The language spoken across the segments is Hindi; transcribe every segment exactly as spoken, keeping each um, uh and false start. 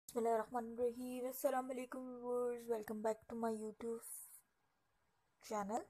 बिस्मिल्लाहिर्रहमानिर्रहीम। अस्सलाम वालेकुम viewers, welcome back to my YouTube channel.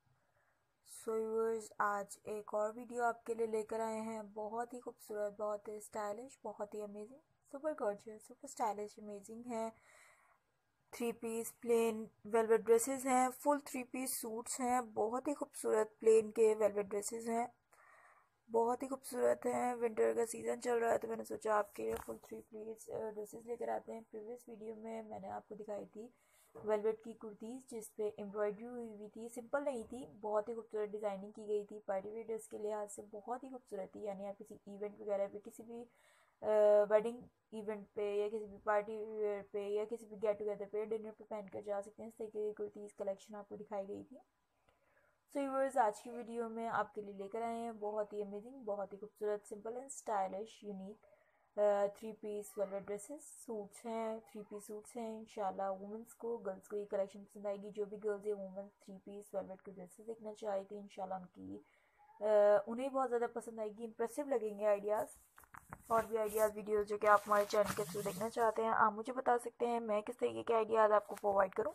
So viewers, आज एक और वीडियो आपके लिए लेकर आए हैं। बहुत ही खूबसूरत, बहुत ही स्टाइलिश, बहुत ही amazing, super gorgeous, super stylish, amazing है। Three piece plain velvet dresses हैं, फुल थ्री पीस सूट्स हैं। बहुत ही खूबसूरत प्लेन के वेलवेट ड्रेसेस हैं, बहुत ही खूबसूरत हैं। विंटर का सीज़न चल रहा है तो मैंने सोचा आपके लिए फुल थ्री पीस ड्रेसेस लेकर आते हैं। प्रीवियस वीडियो में मैंने आपको दिखाई थी वेलवेट की कुर्तीज़ जिस पे एम्ब्रॉयडरी हुई हुई थी। सिंपल नहीं थी, बहुत ही खूबसूरत डिज़ाइनिंग की गई थी। पार्टी वेयर ड्रेस के लिहाज से बहुत ही खूबसूरत थी, यानी आप किसी इवेंट वगैरह पे, किसी भी वेडिंग इवेंट पे या किसी भी पार्टी वेयर पे या किसी भी गेट टुगेदर पे, डिनर पे पहन कर जा सकते हैं। इस तरीके की कुर्तीज़ कलेक्शन आपको दिखाई गई थी। सो व्यूअर्स, आज की वीडियो में आपके लिए लेकर आए हैं बहुत ही अमेजिंग, बहुत ही खूबसूरत, simple and stylish, unique three piece velvet dresses suits हैं। थ्री पीस सूट्स हैं। इंशाल्लाह वुमेंस को, गर्ल्स को ये कलेक्शन पसंद आएगी। जो भी गर्ल्स या वुमेंस थ्री पीस वेलवेट के ड्रेसेस देखना चाहती थी, इंशाल्लाह उनकी uh, उन्हें बहुत ज़्यादा पसंद आएगी, इंप्रेसिव लगेंगे आइडियाज़। और भी आइडियाज़ वीडियोज़ जो कि आप हमारे चैनल के थ्रू देखना चाहते हैं, आप मुझे बता सकते हैं मैं किस तरीके के आइडियाज़ आपको प्रोवाइड करूँ।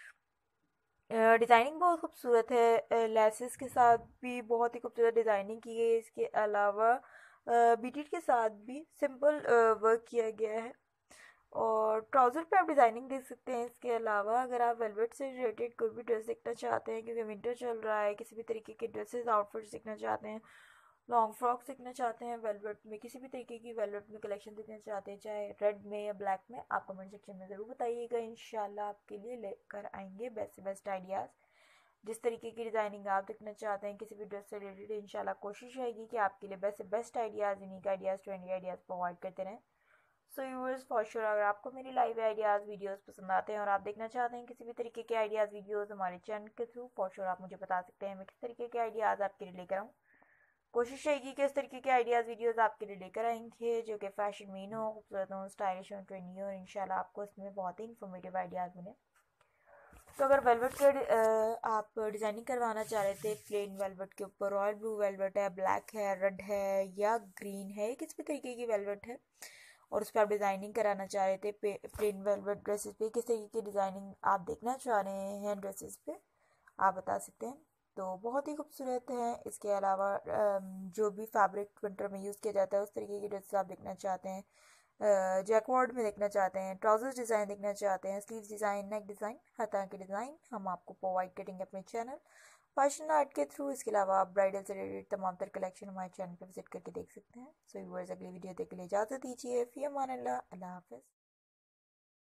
डिज़ाइनिंग बहुत खूबसूरत है, लेसेस के साथ भी बहुत ही खूबसूरत डिज़ाइनिंग की गई है। इसके अलावा बीटीड के साथ भी सिंपल वर्क किया गया है और ट्राउज़र पे आप डिज़ाइनिंग देख सकते हैं। इसके अलावा अगर आप वेलवेट से रिलेटेड कोई भी ड्रेस देखना चाहते हैं, क्योंकि विंटर चल रहा है, किसी भी तरीके के ड्रेसेस आउटफिट्स देखना चाहते हैं, लॉन्ग फ्रॉक सीखना चाहते हैं वेलवेट में, किसी भी तरीके की वेलवेट में कलेक्शन देखना चाहते हैं, चाहे रेड में या ब्लैक में, आप कमेंट सेक्शन में ज़रूर बताइएगा। इंशाल्लाह आपके लिए लेकर आएंगे बेस्ट से बेस्ट आइडियाज़। जिस तरीके की डिज़ाइनिंग आप देखना चाहते हैं किसी भी ड्रेस से रिलेटेड, इंशाल्लाह कोशिश रहेगी कि आपके लिए बेस्ट से best ideas, unique ideas, trendy ideas provide करते रहें। सो व्यूअर्स, फॉर श्योर अगर आपको मेरी लाइव आइडियाज़ वीडियोस पसंद आते हैं और आप देखना चाहते हैं किसी भी तरीके के आइडियाज़ वीडियोस हमारे चैनल के थ्रू, फॉर श्योर आप मुझे बता सकते हैं मैं किस तरीके के आइडियाज़ आपके लिए लेकर आऊँ। कोशिश रहेगी कि इस तरीके के आइडियाज़ वीडियोस आपके लिए लेकर आएंगे जो कि फैशन मीन हो, खूबसूरत हो, स्टाइलिश हो, ट्रेंडी हो, और इंशाल्लाह आपको इसमें बहुत ही इंफॉर्मेटिव आइडियाज़ मिले। तो अगर वेलवेट के आप डिज़ाइनिंग करवाना चाह रहे थे प्लेन वेलवेट के ऊपर, रॉयल ब्लू वेलवेट है, ब्लैक है, रेड है या ग्रीन है, किस भी तरीके की वेलवेट है और उस पर आप डिज़ाइनिंग कराना चाह रहे थे प्लेन वेलवेट ड्रेसेस पे, किस तरीके की डिज़ाइनिंग आप देखना चाह रहे हैं ड्रेसेस पे, आप बता सकते हैं। तो बहुत ही खूबसूरत है। इसके अलावा जो भी फैब्रिक विंटर में यूज़ किया जाता है उस तरीके की ड्रेसेस आप देखना चाहते हैं, जैकवर्ड में देखना चाहते हैं, ट्राउजर्स डिज़ाइन देखना चाहते हैं, स्लीव्स डिज़ाइन, नेक डिज़ाइन, हर तरह के डिज़ाइन हम आपको प्रोवाइड करेंगे अपने चैनल फैशन आर्ट के थ्रू। इसके अलावा आप ब्राइडल से रिलेटेड तमाम तर कलेक्शन हमारे चैनल पर विजिट करके देख सकते हैं। सो व्यूअर्स, अगली वीडियो देख के लिए इजाज़त दीजिए। फ़ी अमान अल्लाह, अल्लाह हाफ़िज़।